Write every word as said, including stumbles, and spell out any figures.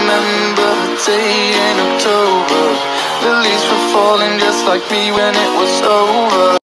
remember a day in October. The leaves were falling just like me when it was over.